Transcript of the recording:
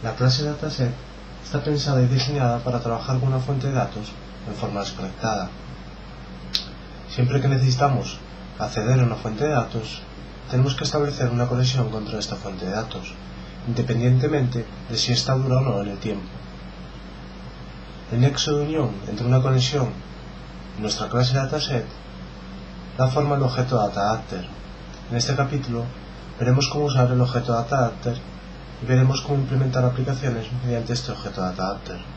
La clase dataset está pensada y diseñada para trabajar con una fuente de datos en forma desconectada. Siempre que necesitamos acceder a una fuente de datos, tenemos que establecer una conexión contra esta fuente de datos, independientemente de si esta dura o no en el tiempo. El nexo de unión entre una conexión y nuestra clase dataset da forma al objeto dataActor. En este capítulo veremos cómo usar el objeto dataActor y veremos cómo implementar aplicaciones mediante este objeto dataActor.